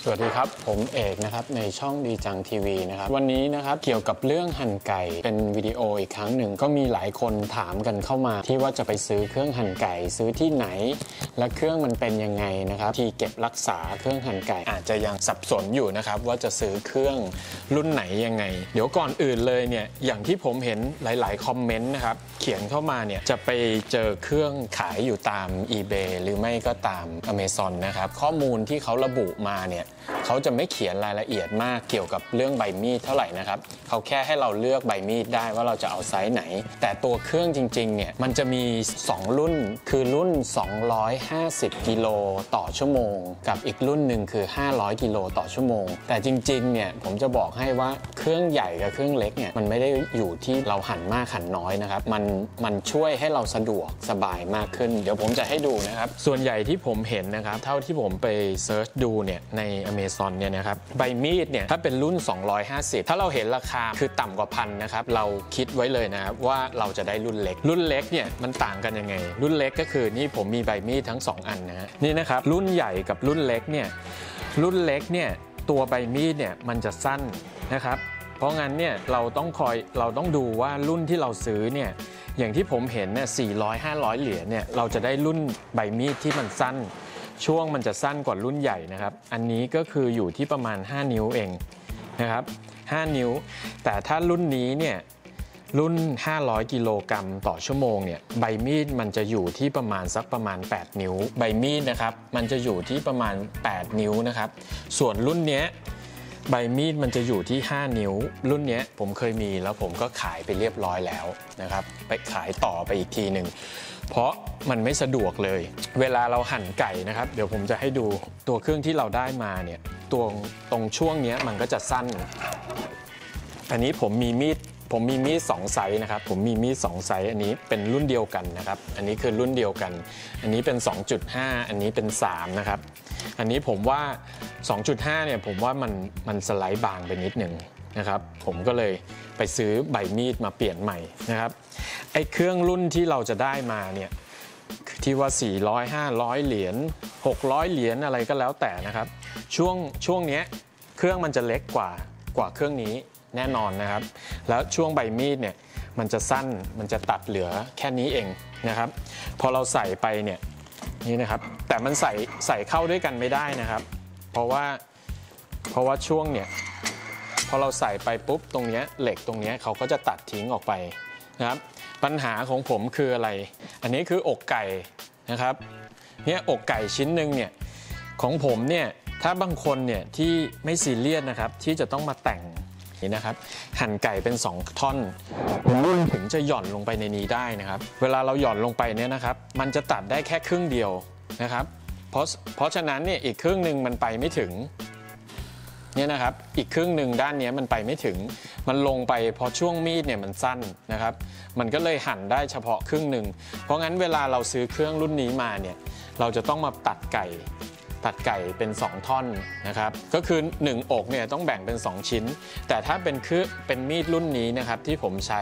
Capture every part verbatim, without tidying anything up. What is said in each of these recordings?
สวัสดีครับผมเอกนะครับในช่องดีจังทีวีนะครับวันนี้นะครับเกี่ยวกับเรื่องหั่นไก่เป็นวิดีโออีกครั้งหนึ่งก็มีหลายคนถามกันเข้ามาที่ว่าจะไปซื้อเครื่องหั่นไก่ซื้อที่ไหนและเครื่องมันเป็นยังไงนะครับที่เก็บรักษาเครื่องหั่นไก่อาจจะยังสับสนอยู่นะครับว่าจะซื้อเครื่องรุ่นไหนยังไงเดี๋ยวก่อนอื่นเลยเนี่ยอย่างที่ผมเห็นหลายๆคอมเมนต์นะครับเขียนเข้ามาเนี่ยจะไปเจอเครื่องขายอยู่ตาม eBay หรือไม่ก็ตาม Amazon นะครับข้อมูลที่เขาระบุมาเนี่ยเขาจะไม่เขียนรายละเอียดมากเกี่ยวกับเรื่องใบมีดเท่าไหร่นะครับเขาแค่ให้เราเลือกใบมีดได้ว่าเราจะเอาไซส์ไหนแต่ตัวเครื่องจริงๆเนี่ยมันจะมีสองรุ่นคือรุ่นสองร้อยห้าสิบกิโลต่อชั่วโมงกับอีกรุ่นหนึ่งคือห้าร้อยกิโลต่อชั่วโมงแต่จริงๆเนี่ยผมจะบอกให้ว่าเครื่องใหญ่กับเครื่องเล็กเนี่ยมันไม่ได้อยู่ที่เราหั่นมากหั่นน้อยนะครับมันมันช่วยให้เราสะดวกสบายมากขึ้นเดี๋ยวผมจะให้ดูนะครับส่วนใหญ่ที่ผมเห็นนะครับเท่าที่ผมไปเซิร์ชดูเนี่ยใน Amazon เนี่ยนะครับใบมีดเนี่ยถ้าเป็นรุ่นสองร้อยห้าสิบถ้าเราเห็นราคาคือต่ำกว่าพันนะครับเราคิดไว้เลยนะครับว่าเราจะได้รุ่นเล็กรุ่นเล็กเนี่ยมันต่างกันยังไงรุ่นเล็กก็คือนี่ผมมีใบมีดทั้งสองอันนะฮะนี่นะครับรุ่นใหญ่กับรุ่นเล็กเนี่ยรุ่นเล็กเนี่ยตัวใบมีดเนี่ยมันจะสั้นนะครับเพราะงั้นเนี่ยเราต้องคอยเราต้องดูว่ารุ่นที่เราซื้อเนี่ยอย่างที่ผมเห็นเนี่ยสี่ร้อยห้าร้อยเหรียญเนี่ยเราจะได้รุ่นใบมีดที่มันสั้นช่วงมันจะสั้นกว่ารุ่นใหญ่นะครับอันนี้ก็คืออยู่ที่ประมาณห้านิ้วเองนะครับห้านิ้วแต่ถ้ารุ่นนี้เนี่ยรุ่นห้าร้อยกิโลกรัมต่อชั่วโมงเนี่ยใบมีดมันจะอยู่ที่ประมาณสักประมาณแปดนิ้วใบมีดนะครับมันจะอยู่ที่ประมาณแปดนิ้วนะครับส่วนรุ่นนี้ใบมีดมันจะอยู่ที่ห้านิ้วรุ่นนี้ผมเคยมีแล้วผมก็ขายไปเรียบร้อยแล้วนะครับไปขายต่อไปอีกทีหนึ่งเพราะมันไม่สะดวกเลยเวลาเราหั่นไก่นะครับเดี๋ยวผมจะให้ดูตัวเครื่องที่เราได้มาเนี่ยตัวตรงช่วงนี้มันก็จะสั้นอันนี้ผมมีมีดผมมีมีดสองไซส์นะครับผมมีมีดสองไซส์อันนี้เป็นรุ่นเดียวกันนะครับอันนี้คือรุ่นเดียวกันอันนี้เป็น สองจุดห้า อันนี้เป็นสามนะครับอันนี้ผมว่า สองจุดห้า เนี่ยผมว่ามันมันสไลด์บางไปนิดนึงนะครับผมก็เลยไปซื้อใบมีดมาเปลี่ยนใหม่นะครับไอ้เครื่องรุ่นที่เราจะได้มาเนี่ยที่ว่าสี่ร้อย ห้าร้อยเหรียญหกร้อยเหรียญอะไรก็แล้วแต่นะครับช่วงช่วงนี้เครื่องมันจะเล็กกว่ากว่าเครื่องนี้แน่นอนนะครับแล้วช่วงใบมีดเนี่ยมันจะสั้นมันจะตัดเหลือแค่นี้เองนะครับพอเราใส่ไปเนี่ยนี่นะครับแต่มันใส่ใส่เข้าด้วยกันไม่ได้นะครับเพราะว่าเพราะว่าช่วงเนี่ยพอเราใส่ไปปุ๊บตรงนี้เหล็กตรงนี้เขาก็จะตัดทิ้งออกไปนะครับปัญหาของผมคืออะไรอันนี้คืออกไก่นะครับเนี่ยอกไก่ชิ้นหนึ่งเนี่ยของผมเนี่ยถ้าบางคนเนี่ยที่ไม่ซีเรียสนะครับที่จะต้องมาแต่งนะครับหั่นไก่เป็นสองท่อนรุ่นถึงจะหย่อนลงไปในนี้ได้นะครับเวลาเราหย่อนลงไปเนี่ยนะครับมันจะตัดได้แค่ครึ่งเดียวนะครับเพราะเพราะฉะนั้นเนี่ยอีกครึ่งหนึ่งมันไปไม่ถึงเนี่ยนะครับอีกครึ่งหนึ่งด้านนี้มันไปไม่ถึงมันลงไปพอช่วงมีดเนี่ยมันสั้นนะครับมันก็เลยหั่นได้เฉพาะครึ่งหนึ่งเพราะงั้นเวลาเราซื้อเครื่องรุ่นนี้มาเนี่ยเราจะต้องมาตัดไก่ตัดไก่เป็นสองท่อนนะครับก็คือหนึ่งอกเนี่ยต้องแบ่งเป็นสองชิ้นแต่ถ้าเป็นคือเป็นมีดรุ่นนี้นะครับที่ผมใช้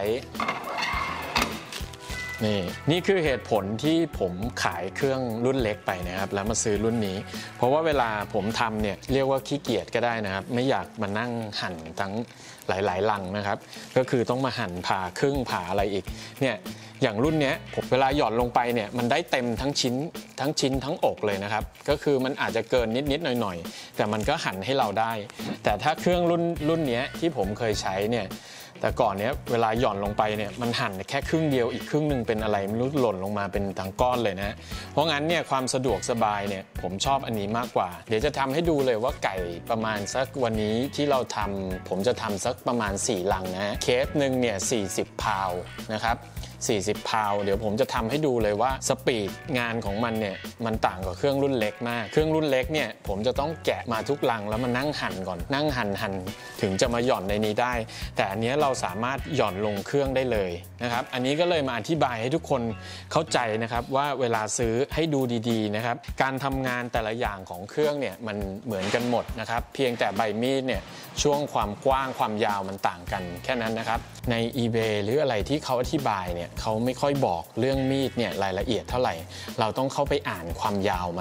นี่นี่คือเหตุผลที่ผมขายเครื่องรุ่นเล็กไปนะครับแล้วมาซื้อรุ่นนี้เพราะว่าเวลาผมทำเนี่ยเรียกว่าขี้เกียจก็ได้นะครับไม่อยากมานั่งหั่นทั้งหลายๆลังนะครับก็คือต้องมาหั่นผ่าครึ่งผ่าอะไรอีกเนี่ยอย่างรุ่นนี้ผมเวลาหย่อนลงไปเนี่ยมันได้เต็มทั้งชิ้นทั้งชิ้นทั้งอกเลยนะครับก็คือมันอาจจะเกินนิดๆหน่อยๆแต่มันก็หั่นให้เราได้แต่ถ้าเครื่องรุ่นรุ่นนี้ที่ผมเคยใช้เนี่ยแต่ก่อนเนี้ยเวลาหย่อนลงไปเนี่ยมันหั่นแค่ครึ่งเดียวอีกครึ่งหนึ่งเป็นอะไรไม่รู้หล่นลงมาเป็นทั้งก้อนเลยนะเพราะงั้นเนี่ยความสะดวกสบายเนี่ยผมชอบอันนี้มากกว่าเดี๋ยวจะทำให้ดูเลยว่าไก่ประมาณสักวันนี้ที่เราทำผมจะทำสักประมาณสี่ลังนะเคสหนึ่งเนี่ยสี่สิบพาวนะครับสี่สิบพาวเดี๋ยวผมจะทำให้ดูเลยว่าสปีดงานของมันเนี่ยมันต่างกับเครื่องรุ่นเล็กมากเครื่องรุ่นเล็กเนี่ยผมจะต้องแกะมาทุกลังแล้วมานั่งหั่นก่อนนั่งหั่นหั่นถึงจะมาหย่อนในนี้ได้แต่อันนี้เราสามารถหย่อนลงเครื่องได้เลยนะครับอันนี้ก็เลยมาอธิบายให้ทุกคนเข้าใจนะครับว่าเวลาซื้อให้ดูดีๆนะครับการทำงานแต่ละอย่างของเครื่องเนี่ยมันเหมือนกันหมดนะครับเพียงแต่ใบมีดเนี่ยช่วงความกว้างความยาวมันต่างกันแค่นั้นนะครับใน eBay หรืออะไรที่เขาอธิบายเนี่ยเขาไม่ค่อยบอกเรื่องมีดเนี่ยรายละเอียดเท่าไหร่เราต้องเข้าไปอ่านความยาวมัน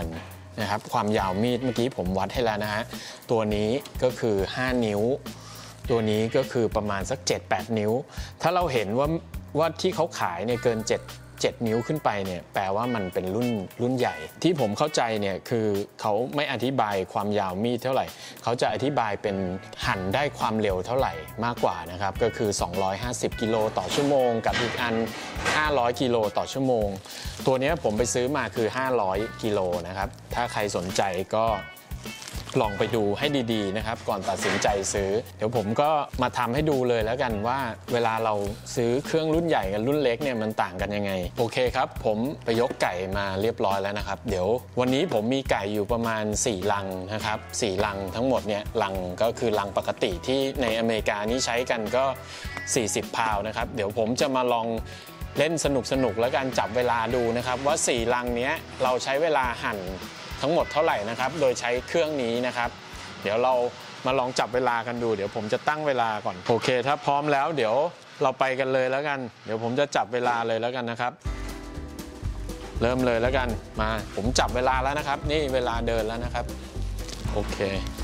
นะครับความยาวมีดเมื่อกี้ผมวัดให้แล้วนะฮะตัวนี้ก็คือห้านิ้วตัวนี้ก็คือประมาณสัก เจ็ดแปด นิ้วถ้าเราเห็นว่าว่าที่เขาขายเนี่ยเกิน7 7นิ้วขึ้นไปเนี่ยแปลว่ามันเป็นรุ่นรุ่นใหญ่ที่ผมเข้าใจเนี่ยคือเขาไม่อธิบายความยาวมีดเท่าไหร่เขาจะอธิบายเป็นหั่นได้ความเร็วเท่าไหร่มากกว่านะครับก็คือสองร้อยห้าสิบกิโลต่อชั่วโมงกับอีกอันห้าร้อยกิโลต่อชั่วโมงตัวนี้ผมไปซื้อมาคือห้าร้อยกิโลนะครับถ้าใครสนใจก็ลองไปดูให้ดีๆนะครับก่อนตัดสินใจซื้อเดี๋ยวผมก็มาทำให้ดูเลยแล้วกันว่าเวลาเราซื้อเครื่องรุ่นใหญ่กับรุ่นเล็กเนี่ยมันต่างกันยังไงโอเคครับผมไปยกไก่มาเรียบร้อยแล้วนะครับเดี๋ยววันนี้ผมมีไก่อยู่ประมาณสี่ลังนะครับสี่ลังทั้งหมดเนี่ยลังก็คือลังปกติที่ในอเมริกานี่ใช้กันก็สี่สิบพาวนะครับเดี๋ยวผมจะมาลองเล่นสนุกๆแล้วกันจับเวลาดูนะครับว่าสี่ลังเนี้ยเราใช้เวลาหั่นทั้งหมดเท่าไหร่นะครับโดยใช้เครื่องนี้นะครับเดี๋ยวเรามาลองจับเวลากันดูเดี๋ยวผมจะตั้งเวลาก่อนโอเคถ้าพร้อมแล้วเดี๋ยวเราไปกันเลยแล้วกันเดี๋ยวผมจะจับเวลาเลยแล้วกันนะครับเริ่มเลยแล้วกันมาผมจับเวลาแล้วนะครับนี่เวลาเดินแล้วนะครับโอเค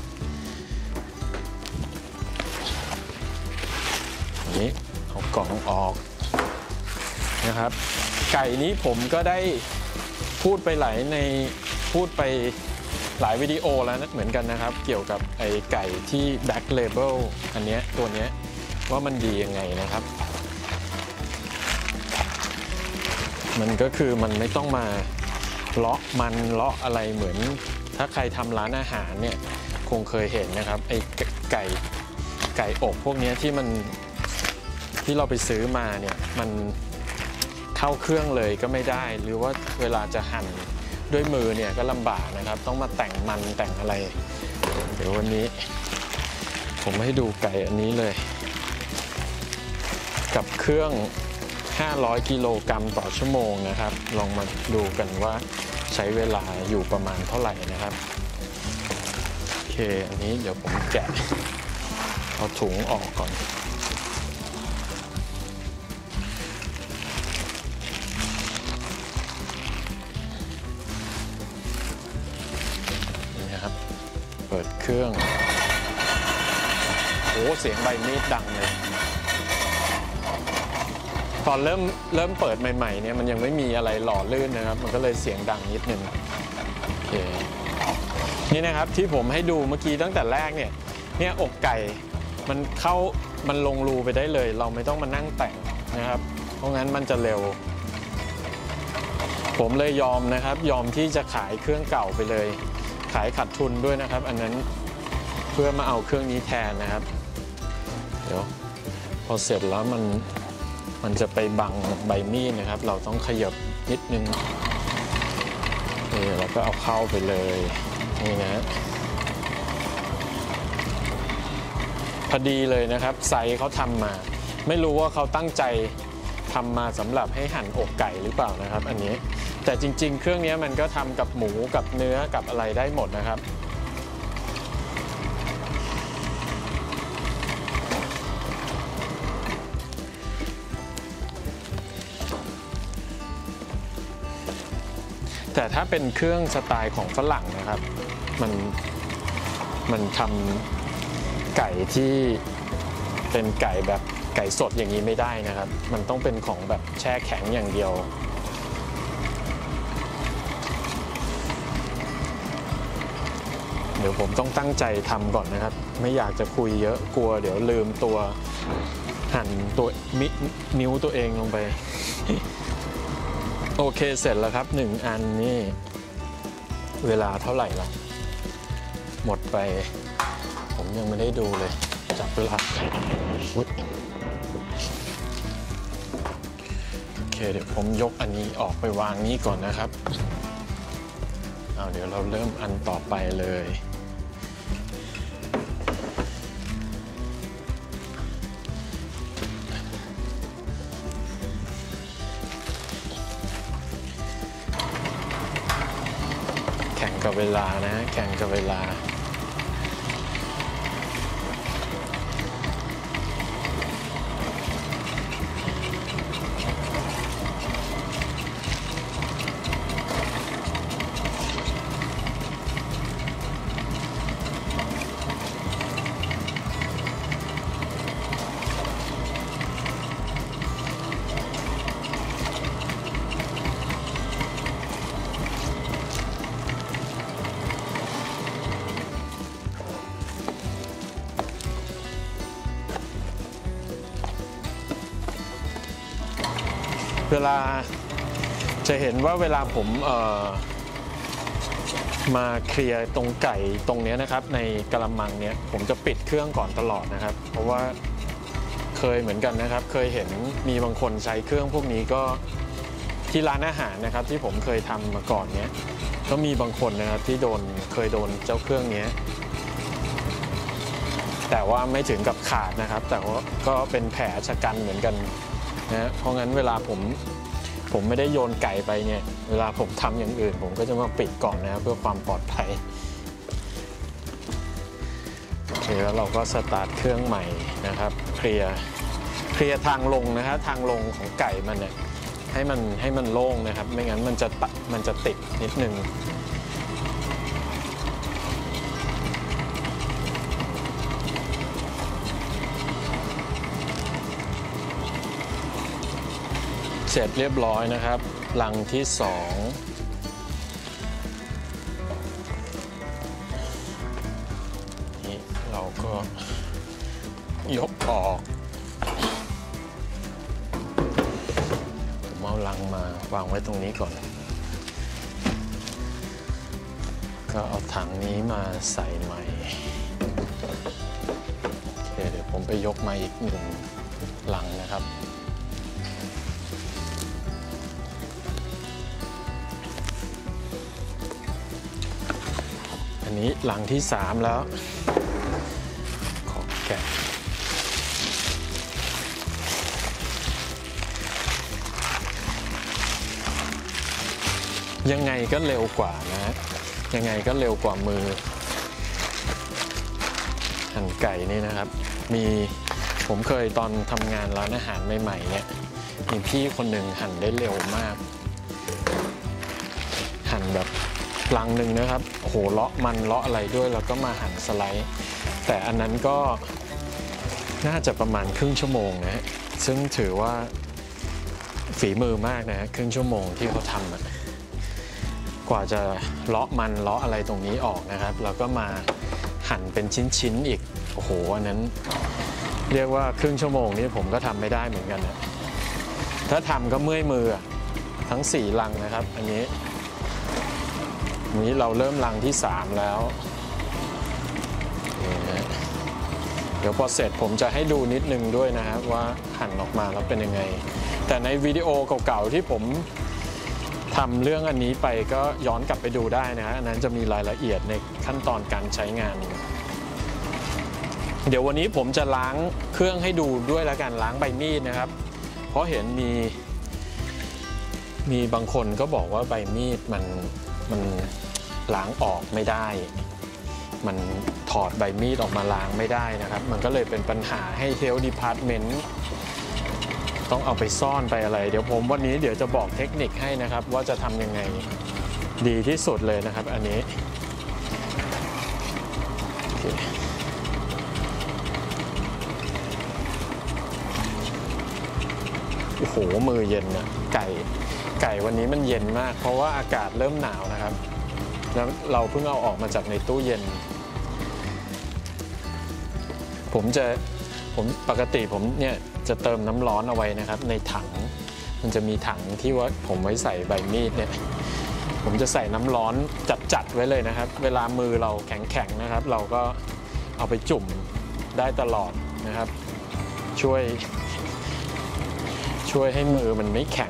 นี้เอากล่องออกนะครับไก่นี้ผมก็ได้พูดไปหลายในพูดไปหลายวิดีโอแล้วนะเหมือนกันนะครับเกี่ยวกับไอ้ไก่ที่ Black Label อันเนี้ยตัวเนี้ยว่ามันดียังไงนะครับมันก็คือมันไม่ต้องมาเลาะมันเลาะอะไรเหมือนถ้าใครทำร้านอาหารเนี่ยคงเคยเห็นนะครับไอ้ไก่ไก่อบพวกนี้ที่มันที่เราไปซื้อมาเนี่ยมันเข้าเครื่องเลยก็ไม่ได้หรือว่าเวลาจะหั่นด้วยมือเนี่ยก็ลำบากนะครับต้องมาแต่งมันแต่งอะไรเดี๋ยววันนี้ผมให้ดูไก่อันนี้เลยกับเครื่องห้าร้อยกิโลกรัมต่อชั่วโมงนะครับลองมาดูกันว่าใช้เวลาอยู่ประมาณเท่าไหร่นะครับโอเคอันนี้เดี๋ยวผมแกะเอาถุงออกก่อนเปิดเครื่องโอ้เสียงใบมีดดังเลยตอนเริ่มเริ่มเปิดใหม่ๆเนี่ยมันยังไม่มีอะไรหล่อลื่นนะครับมันก็เลยเสียงดังนิดนึงโอเคนี่นะครับที่ผมให้ดูเมื่อกี้ตั้งแต่แรกเนี่ยเนี่ยอกไก่มันเข้ามันลงรูไปได้เลยเราไม่ต้องมานั่งแต่งนะครับเพราะงั้นมันจะเร็วผมเลยยอมนะครับยอมที่จะขายเครื่องเก่าไปเลยขายขาดทุนด้วยนะครับอันนั้นเพื่อมาเอาเครื่องนี้แทนนะครับเดี๋ยวพอเสร็จแล้วมันมันจะไปบังใบมีดนะครับเราต้องขยับนิดนึงนี่เราก็เอาเข้าไปเลยนี่นะพอดีเลยนะครับไซส์เขาทำมาไม่รู้ว่าเขาตั้งใจทำมาสำหรับให้หั่นอกไก่หรือเปล่านะครับอันนี้แต่จริงๆเครื่องนี้มันก็ทำกับหมูกับเนื้อกับอะไรได้หมดนะครับแต่ถ้าเป็นเครื่องสไตล์ของฝรั่งนะครับมันมันทำไก่ที่เป็นไก่แบบไก่สดอย่างนี้ไม่ได้นะครับมันต้องเป็นของแบบแช่แข็งอย่างเดียวเดี๋ยวผมต้องตั้งใจทำก่อนนะครับไม่อยากจะคุยเยอะกลัวเดี๋ยวลืมตัวหั่นตัวมินิ้วตัวเองลงไปโอเคเสร็จแล้วครับหนึ่งอันนี่เวลาเท่าไหร่ละหมดไปผมยังไม่ได้ดูเลยจับเวลาโอเคเดี๋ยวผมยกอันนี้ออกไปวางนี้ก่อนนะครับเอาเดี๋ยวเราเริ่มอันต่อไปเลยแข่งกับเวลานะแข่งกับเวลาเวลาจะเห็นว่าเวลาผมเอ่อมาเคลียร์ตรงไก่ตรงนี้นะครับในกระมังเนี้ยผมจะปิดเครื่องก่อนตลอดนะครับเพราะว่าเคยเหมือนกันนะครับเคยเห็นมีบางคนใช้เครื่องพวกนี้ก็ที่ร้านอาหารนะครับที่ผมเคยทำมาก่อนเนี้ยก็มีบางคนนะครับที่โดนเคยโดนเจ้าเครื่องนี้แต่ว่าไม่ถึงกับขาดนะครับแต่ว่าก็เป็นแผลชะกันเหมือนกันนะเพราะงั้นเวลาผมผมไม่ได้โยนไก่ไปเนี่ยเวลาผมทำอย่างอื่นผมก็จะมาปิดก่อนนะครับเพื่อความปลอดภัยโอเคแล้วเราก็สตาร์ทเครื่องใหม่นะครับเคลียร์เคลียร์ทางลงนะครับทางลงของไก่มันเนี่ยให้มันให้มันโล่งนะครับไม่งั้นมันจะมันจะติดนิดนึงเสร็จเรียบร้อยนะครับรังที่สองนี่เราก็ยกออกผมเอารังมาวางไว้ตรงนี้ก่อนก็เอาถังนี้มาใส่ใหม่โอเคเดี๋ยวผมไปยกมาอีกหนึ่งรังนะครับอันนี้หลังที่สามแล้วขอแกะยังไงก็เร็วกว่านะยังไงก็เร็วกว่ามือหั่นไก่นี่นะครับมีผมเคยตอนทำงานร้านอาหารใหม่ๆเนี่ยมีพี่คนหนึ่งหั่นได้เร็วมากหั่นแบบลังหนึ่งนะครับโอ้โหเลาะมันเลาะอะไรด้วยแล้วก็มาหั่นสไลด์แต่อันนั้นก็น่าจะประมาณครึ่งชั่วโมงนะฮะซึ่งถือว่าฝีมือมากนะฮะครึ่งชั่วโมงที่เขาทำอะกว่าจะเลาะมันเลาะอะไรตรงนี้ออกนะครับแล้วก็มาหั่นเป็นชิ้นๆอีกโอ้โหอันนั้นเรียกว่าครึ่งชั่วโมงนี้ผมก็ทำไม่ได้เหมือนกันนะถ้าทำก็เมื่อยมือทั้งสี่ลังนะครับอันนี้นี้เราเริ่มรังที่สามแล้วเดี๋ยวพอเสร็จผมจะให้ดูนิดนึงด้วยนะครับว่าหั่นออกมาแล้วเป็นยังไงแต่ในวิดีโอเก่าๆที่ผมทำเรื่องอันนี้ไปก็ย้อนกลับไปดูได้นะฮะอันนั้นจะมีรายละเอียดในขั้นตอนการใช้งานเดี๋ยววันนี้ผมจะล้างเครื่องให้ดูด้วยแล้วกันล้างใบมีดนะครับเพราะเห็นมีมีบางคนก็บอกว่าใบมีดมันมันล้างออกไม่ได้มันถอดใบมีดออกมาล้างไม่ได้นะครับมันก็เลยเป็นปัญหาให้ Health Department ต้องเอาไปซ่อนไปอะไรเดี๋ยวผมวันนี้เดี๋ยวจะบอกเทคนิคให้นะครับว่าจะทำยังไงดีที่สุดเลยนะครับอันนี้โอ้โหมือเย็นนะไก่ไก่วันนี้มันเย็นมากเพราะว่าอากาศเริ่มหนาวนะครับแล้วเราเพิ่งเอาออกมาจากในตู้เย็นผมจะผมปกติผมเนี่ยจะเติมน้ำร้อนเอาไว้นะครับในถังมันจะมีถังที่ว่าผมไว้ใส่ใบมีดเนี่ยผมจะใส่น้ำร้อนจัดๆไว้เลยนะครับเวลามือเราแข็งๆนะครับเราก็เอาไปจุ่มได้ตลอดนะครับช่วยช่วยให้มือมันไม่แข็ง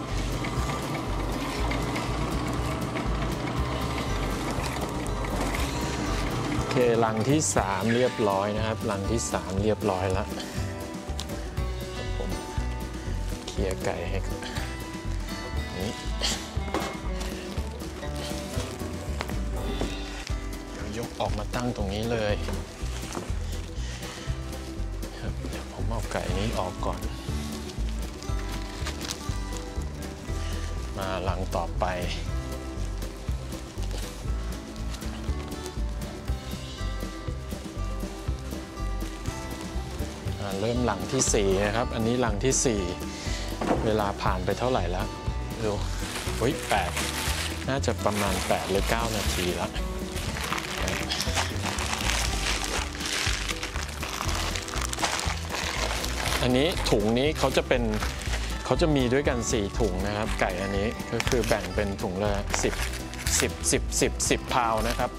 โอเครังที่สามเรียบร้อยนะครับรังที่สามเรียบร้อยแล้วผมเคลียร์ไก่ให้นี่เดี๋ยวยกออกมาตั้งตรงนี้เลยครับเดี๋ยวผมเอาไก่นี้ออกก่อนมารังต่อไปเริ่มหลังที่สี่นะครับอันนี้หลังที่สี่เวลาผ่านไปเท่าไหร่แล้วดูโอ้ยแปดน่าจะประมาณแปดหรือเก้านาทีแล้วอันนี้ถุงนี้เขาจะเป็นเขาจะมีด้วยกันสี่ถุงนะครับไก่อันนี้ก็คือแบ่งเป็นถุงละสิบ สิบ สิบ สิบ สิบพาวนะครับ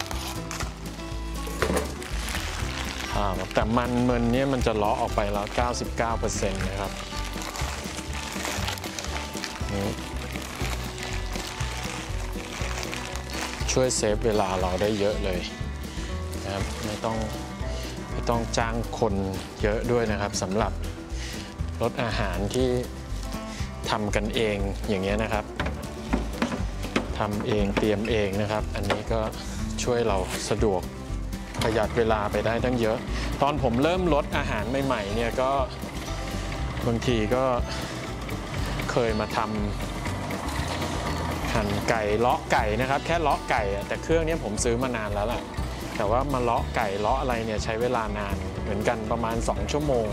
แต่มันเมินเนี่ยมันจะเลาะออกไปแล้ว เก้าสิบเก้าเปอร์เซ็นต์ นะครับนี่ช่วยเซฟเวลาเราได้เยอะเลยนะครับไม่ต้องไม่ต้องจ้างคนเยอะด้วยนะครับสำหรับรสอาหารที่ทำกันเองอย่างเงี้ยนะครับทำเองเตรียมเองนะครับอันนี้ก็ช่วยเราสะดวกประหยัดเวลาไปได้ตั้งเยอะตอนผมเริ่มลดอาหารใหม่ๆเนี่ยก็บางทีก็เคยมาทำหั่นไก่เลาะไก่นะครับแค่เลาะไก่แต่เครื่องนี้ผมซื้อมานานแล้วแหละแต่ว่ามาเลาะไก่เลาะอะไรเนี่ยใช้เวลานานเหมือนกันประมาณสองชั่วโมง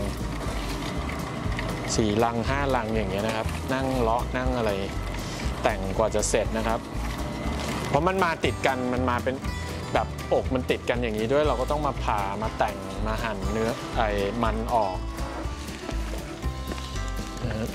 สี่ลังห้าลังอย่างเงี้ยนะครับนั่งเลาะนั่งอะไรแต่งกว่าจะเสร็จนะครับเพราะมันมาติดกันมันมาเป็นแบบอกมันติดกันอย่างนี้ด้วยเราก็ต้องมาผ่ามาแต่งมาหั่นเนื้อไอ้มันออกนะ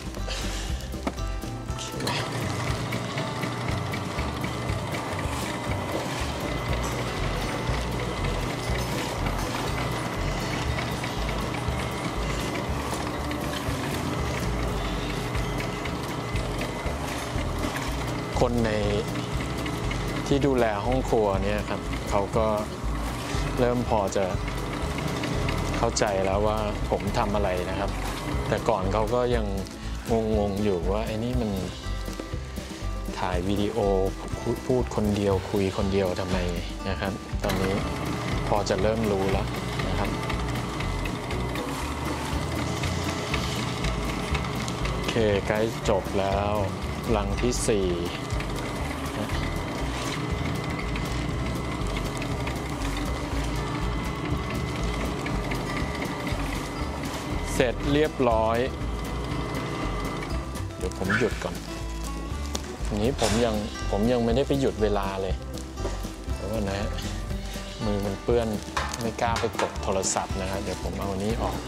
คนในที่ดูแลห้องครัวเนี่ยครับเขาก็เริ่มพอจะเข้าใจแล้วว่าผมทำอะไรนะครับแต่ก่อนเขาก็ยังงงๆอยู่ว่าไอ้นี่มันถ่ายวิดีโอพูดคนเดียวคุยคนเดียวทำไมนะครับตอนนี้พอจะเริ่มรู้แล้วนะครับโอเคใกล้จบแล้วลังที่สี่เสร็จเรียบร้อยเดี๋ยวผมหยุดก่อนอันนี้ผมยังผมยังไม่ได้ไปหยุดเวลาเลยเพราะว่านะมือมันเปื้อนไม่กล้าไปกดโทรศัพท์นะครับเดี๋ยวผมเอาอันนี้ออก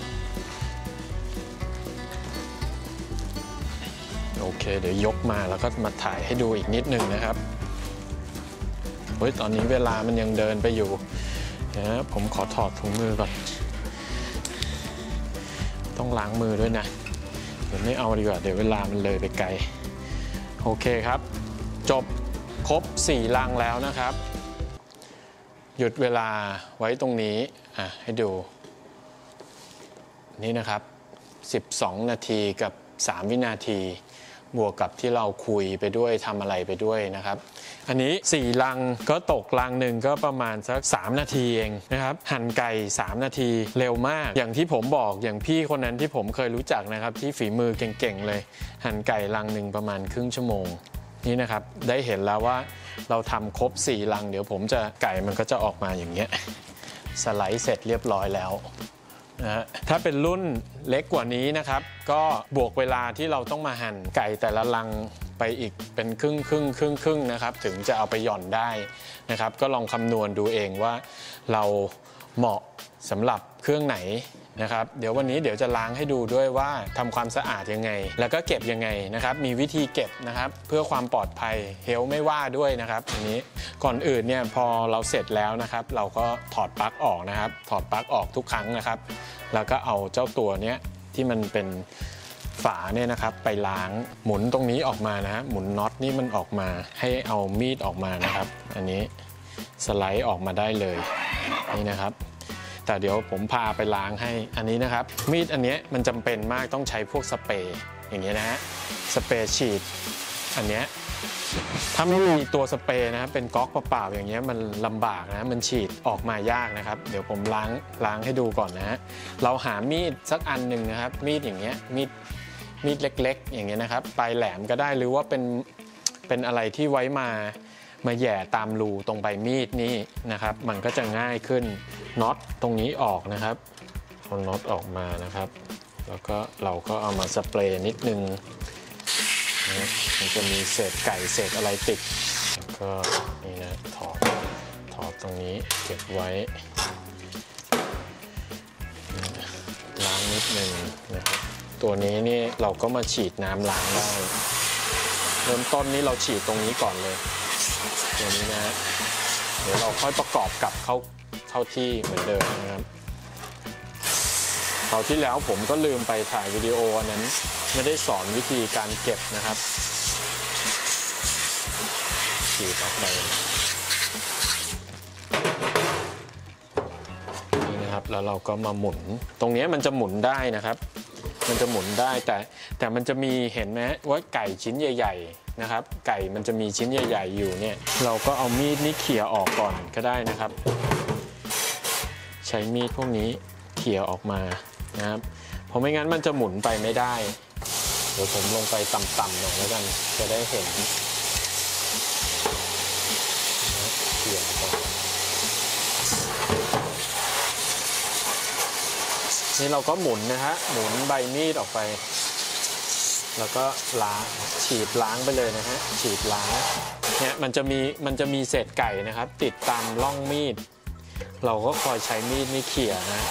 โอเคเดี๋ยวยกมาแล้วก็มาถ่ายให้ดูอีกนิดนึงนะครับเฮ้ยตอนนี้เวลามันยังเดินไปอยู่นะผมขอถอดถุงมือก่อนต้องล้างมือด้วยนะเดี๋ยวไม่เอาดีกว่าเดี๋ยวเวลามันเลยไปไกลโอเคครับจบครบสี่ลังแล้วนะครับหยุดเวลาไว้ตรงนี้อ่ะให้ดูนี่นะครับสิบสองนาทีกับสามวินาทีบวกกับที่เราคุยไปด้วยทำอะไรไปด้วยนะครับอันนี้สี่ลังก็ตกลังหนึ่งก็ประมาณสักสามนาทีเองนะครับหั่นไก่สามนาทีเร็วมากอย่างที่ผมบอกอย่างพี่คนนั้นที่ผมเคยรู้จักนะครับที่ฝีมือเก่งๆเลยหั่นไก่ลังหนึ่งประมาณครึ่งชั่วโมงนี่นะครับได้เห็นแล้วว่าเราทำครบสี่ลังเดี๋ยวผมจะไก่มันก็จะออกมาอย่างเงี้ยสไลด์เสร็จเรียบร้อยแล้วนะถ้าเป็นรุ่นเล็กกว่านี้นะครับก็บวกเวลาที่เราต้องมาหั่นไก่แต่ละลังไปอีกเป็นครึ่งครึ่งครึ่งครึ่งนะครับถึงจะเอาไปหย่อนได้นะครับก็ลองคำนวณดูเองว่าเราเหมาะสำหรับเครื่องไหนนะครับเดี๋ยววันนี้เดี๋ยวจะล้างให้ดูด้วยว่าทำความสะอาดยังไงแล้วก็เก็บยังไงนะครับมีวิธีเก็บนะครับเพื่อความปลอดภัยเฮลไม่ว่าด้วยนะครับอันนี้ก่อนอื่นเนี่ยพอเราเสร็จแล้วนะครับเราก็ถอดปลั๊กออกนะครับถอดปลั๊กออกทุกครั้งนะครับแล้วก็เอาเจ้าตัวเนี้ยที่มันเป็นฝาเนี่ยนะครับไปล้างหมุนตรงนี้ออกมานะฮะหมุนน็อตนี่มันออกมาให้เอามีดออกมานะครับอันนี้สไลด์ออกมาได้เลยนี่นะครับแต่เดี๋ยวผมพาไปล้างให้อันนี้นะครับมีดอันนี้มันจำเป็นมากต้องใช้พวกสเปรย์อย่างเงี้ยนะฮะสเปรย์ฉีดอันเนี้ยถ้าไม่มีตัวสเปรย์นะครับเป็นก๊อกเปล่าๆอย่างเงี้ยมันลำบากนะมันฉีดออกมายากนะครับเดี๋ยวผมล้างล้างให้ดูก่อนนะฮะเราหามีดสักอันหนึ่งนะครับมีดอย่างเงี้ยมีดมีดเล็กๆอย่างเงี้ยนะครับปลายแหลมก็ได้หรือว่าเป็นเป็นอะไรที่ไว้มามาแหย่ตามรูตรงใบมีดนี่นะครับมันก็จะง่ายขึ้นน็อตตรงนี้ออกนะครับเอาน็อตออกมานะครับแล้วก็เราก็เอามาสเปรย์นิดนึงนะมันจะมีเศษไก่เศษอะไรติดแล้วก็นี่นะถอดถอดตรงนี้เก็บไว้ล้างนิดนึงนะครับตัวนี้นี่เราก็มาฉีดน้ำล้างได้เริ่มต้นนี้เราฉีดตรงนี้ก่อนเลยตัวนี้นะฮะเดี๋ยวเราค่อยประกอบกับเข้าเข้าที่เหมือนเดิมนะครับคราวที่แล้วผมก็ลืมไปถ่ายวิดีโออันนั้นไม่ได้สอนวิธีการเก็บนะครับฉีดออกไปนี่นะครับแล้วเราก็มาหมุนตรงนี้มันจะหมุนได้นะครับมันจะหมุนได้แต่แต่มันจะมีเห็นไหมว่าไก่ชิ้นใหญ่ๆนะครับไก่มันจะมีชิ้นใหญ่ๆอยู่เนี่ยเราก็เอามีดนี้เขี่ยออกก่อนก็ได้นะครับใช้มีดพวกนี้เขี่ยออกมานะครับเพราะไม่งั้นมันจะหมุนไปไม่ได้เดี๋ยวผมลงไปต่ำๆหน่อยแล้วกันจะได้เห็นเขี่ยไปนี่เราก็หมุนนะฮะหมุนใบมีดออกไปแล้วก็ล้างฉีดล้างไปเลยนะฮะฉีดล้างเนี่ยมันจะมีมันจะมีเศษไก่นะครับติดตามร่องมีดเราก็คอยใช้มีดนี่เขี่ยนะ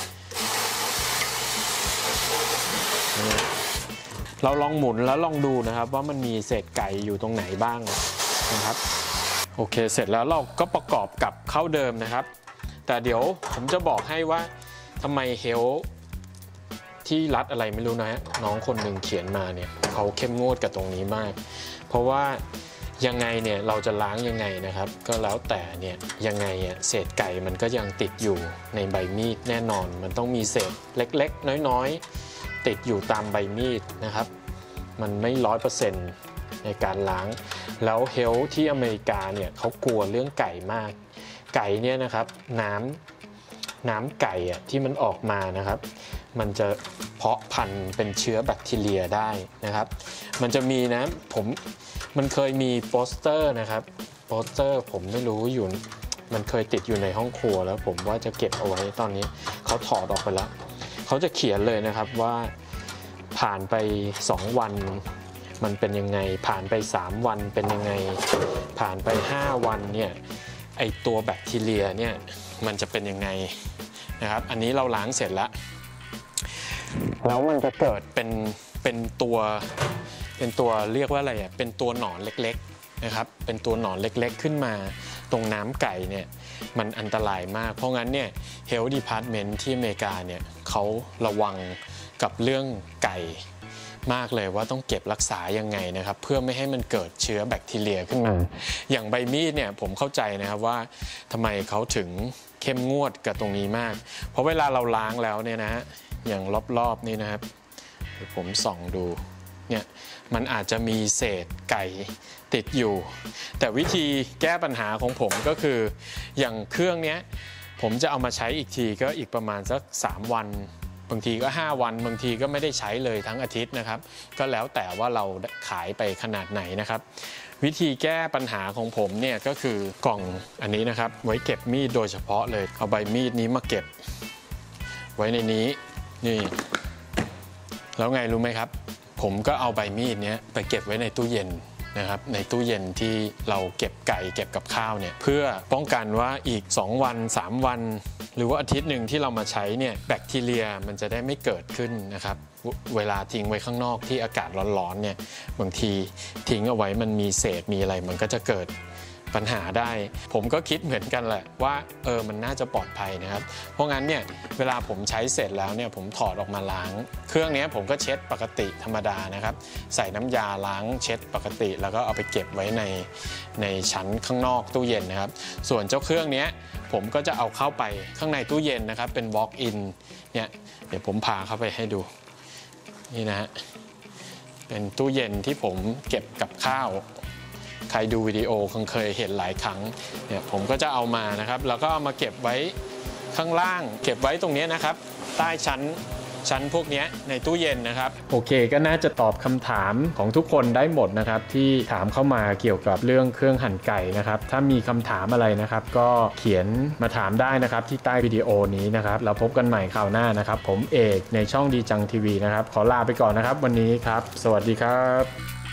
เราลองหมุนแล้วลองดูนะครับว่ามันมีเศษไก่อยู่ตรงไหนบ้างนะครับโอเคเสร็จแล้วเราก็ประกอบกับเข้าเดิมนะครับแต่เดี๋ยวผมจะบอกให้ว่าทำไมเฮลที่รัดอะไรไม่รู้นะฮะน้องคนหนึ่งเขียนมาเนี่ยเขาเข้มงวดกับตรงนี้มากเพราะว่ายังไงเนี่ยเราจะล้างยังไงนะครับก็แล้วแต่เนี่ยยังไงอ่ะเศษไก่มันก็ยังติดอยู่ในใบมีดแน่นอนมันต้องมีเศษเล็กๆน้อยๆติดอยู่ตามใบมีดนะครับมันไม่ร้อยเปอร์เซ็นต์ในการล้างแล้วเฮลที่อเมริกาเนี่ยเขากลัวเรื่องไก่มากไก่เนี่ยนะครับน้ำน้ำไก่อ่ะที่มันออกมานะครับมันจะเพาะพันธุ์เป็นเชื้อแบคทีเรียได้นะครับมันจะมีนะผมมันเคยมีโปสเตอร์นะครับโปสเตอร์ผมไม่รู้อยู่มันเคยติดอยู่ในห้องครัวแล้วผมว่าจะเก็บเอาไว้ตอนนี้เขาถอดออกไปแล้วเขาจะเขียนเลยนะครับว่าผ่านไปสองวันมันเป็นยังไงผ่านไปสามวันเป็นยังไงผ่านไปห้าวันเนี่ยไอตัวแบคทีเรียเนี่ยมันจะเป็นยังไงนะครับอันนี้เราล้างเสร็จแล้วแล้วมันจะเกิดเป็นเป็นตัวเป็นตัวเรียกว่าอะไรอ่ะเป็นตัวหนอนเล็กๆนะครับเป็นตัวหนอนเล็กๆขึ้นมาตรงน้ำไก่เนี่ยมันอันตรายมากเพราะงั้นเนี่ย Health Department ที่อเมริกาเนี่ยเขาระวังกับเรื่องไก่มากเลยว่าต้องเก็บรักษายังไงนะครับเพื่อไม่ให้มันเกิดเชื้อแบคทีเรียขึ้นมาอย่างใบมีดเนี่ยผมเข้าใจนะครับว่าทำไมเขาถึงเข้มงวดกับตรงนี้มากเพราะเวลาเราล้างแล้วเนี่ยนะอย่างรอบๆนี่นะครับผมส่องดูเนี่ยมันอาจจะมีเศษไก่ติดอยู่แต่วิธีแก้ปัญหาของผมก็คืออย่างเครื่องนี้ผมจะเอามาใช้อีกทีก็อีกประมาณสักสามวันบางทีก็ห้าวันบางทีก็ไม่ได้ใช้เลยทั้งอาทิตย์นะครับก็แล้วแต่ว่าเราขายไปขนาดไหนนะครับวิธีแก้ปัญหาของผมเนี่ยก็คือกล่องอันนี้นะครับไว้เก็บมีดโดยเฉพาะเลยเอาใบมีดนี้มาเก็บไว้ในนี้นี่แล้วไงรู้ไหมครับผมก็เอาใบมีดนี้ไปเก็บไว้ในตู้เย็นนะครับในตู้เย็นที่เราเก็บไก่เก็บกับข้าวเนี่ยเพื่อป้องกันว่าอีกสองวันสามวันหรือว่าอาทิตย์หนึ่งที่เรามาใช้เนี่ยแบคทีเรียมันจะได้ไม่เกิดขึ้นนะครับเวลาทิ้งไว้ข้างนอกที่อากาศร้อนๆเนี่ยบางทีทิ้งเอาไว้มันมีเศษมีอะไรมันก็จะเกิดปัญหาได้ผมก็คิดเหมือนกันแหละว่าเออมันน่าจะปลอดภัยนะครับเพราะงั้นเนี่ยเวลาผมใช้เสร็จแล้วเนี่ยผมถอดออกมาล้างเครื่องนี้ผมก็เช็ดปกติธรรมดานะครับใส่น้ำยาล้างเช็ดปกติแล้วก็เอาไปเก็บไว้ในในชั้นข้างนอกตู้เย็นนะครับส่วนเจ้าเครื่องนี้ผมก็จะเอาเข้าไปข้างในตู้เย็นนะครับเป็น walk in เนี่ยเดี๋ยวผมพาเข้าไปให้ดูนี่นะฮะเป็นตู้เย็นที่ผมเก็บกับข้าวใครดูวิดีโอคงเคยเห็นหลายครั้งเนี่ยผมก็จะเอามานะครับแล้วก็เอามาเก็บไว้ข้างล่างเก็บไว้ตรงนี้นะครับใต้ชั้นชั้นพวกนี้ในตู้เย็นนะครับโอเคก็น่าจะตอบคำถามของทุกคนได้หมดนะครับที่ถามเข้ามาเกี่ยวกับเรื่องเครื่องหั่นไก่นะครับถ้ามีคำถามอะไรนะครับก็เขียนมาถามได้นะครับที่ใต้วิดีโอนี้นะครับแล้วพบกันใหม่คราวหน้านะครับผมเอกในช่องดีจังทีวีนะครับขอลาไปก่อนนะครับวันนี้ครับสวัสดีครับ